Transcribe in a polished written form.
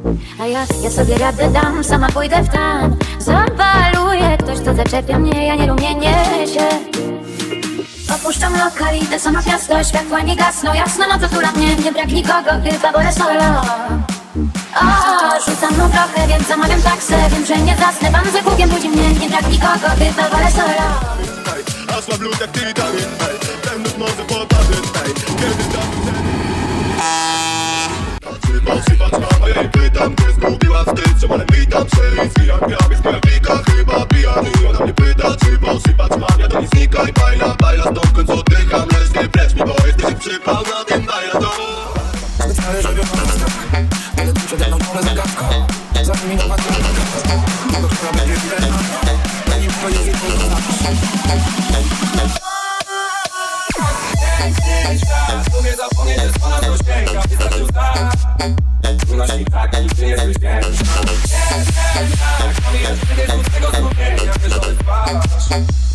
A ja sobie radę dam, sama pójdę w tam. Zabaluje ktoś, kto zaczepia mnie, ja nie rumienię się. Opuszczam lokal, idę sama w miasto, światła nie gasną, jasno noc otula mnie, nie brak nikogo, chyba wolę solo. Rzucam no trochę, więc zamawiam taksę, wiem, że nie zasnę, pan za kółkiem budzi mnie, nie brak nikogo, chyba wolę solo. Aż ma blut jak ty witamin, pewność może popadać, kiedy patrz mama, ja jej pytam, gdzie zgubiła wstyd, czemu ale witam się i zwijam gramy z pewnika, chyba pijany. Ona mnie pyta, czy posypać mam, ja do niej znika i bajla, stąd w końcu oddycham, lecz nie precz mi, bo jesteś przypał na tym bajla to. Stary zrobiona na skarbkę, ale przede mną pole zagadka. Zaminowa kierunka, do która będzie wierna, na nim pojedzie umie zapomnieć, że spana do święka, wystarczy usta. Unosi tak, a nigdy nie słysz piękna. Tak, pomijać wtedy z tego skupienia, wiesz, że spać.